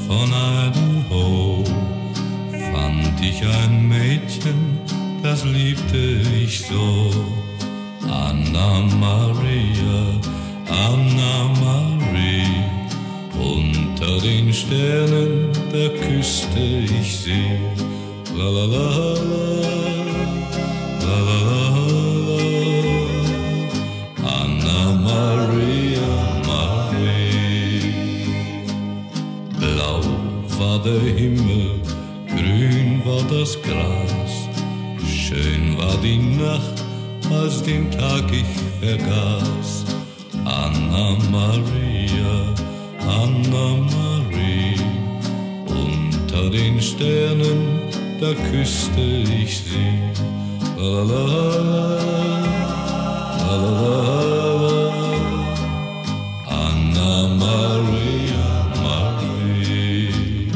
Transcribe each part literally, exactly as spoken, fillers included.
von Idaho fand ich ein Mädchen, das liebte ich so. Anna Maria, Anna Marie, unter den Sternen, da küsste ich sie. La la la la, la la la, Anna Maria Marie. Blau war der Himmel, grün war das Gras, schön war die Nacht, als den Tag ich vergaß. Anna Maria, Anna Marie, unter den Sternen, da küsste ich sie. La la la, la la la, Anna Maria Marie.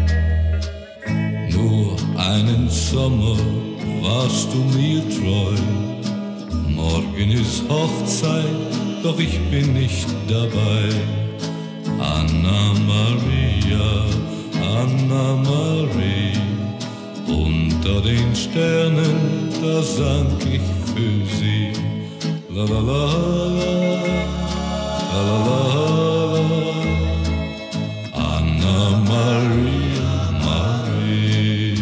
Nur einen Sommer warst du mir treu. Morgen ist Hochzeit, doch ich bin nicht dabei. Anna Maria, Anna Marie, unter den Sternen, da sang ich für sie. La la la la, la la la, Anna Maria Marie.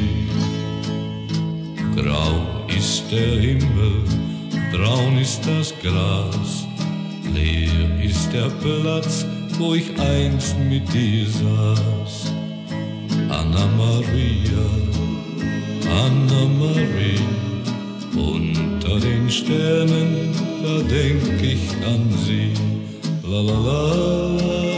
Grau ist der Himmel, braun ist das Gras, leer ist der Platz, wo ich einst mit dir saß. Anna Maria, Anna Marie, unter den Sternen, da denk ich an sie. La la la.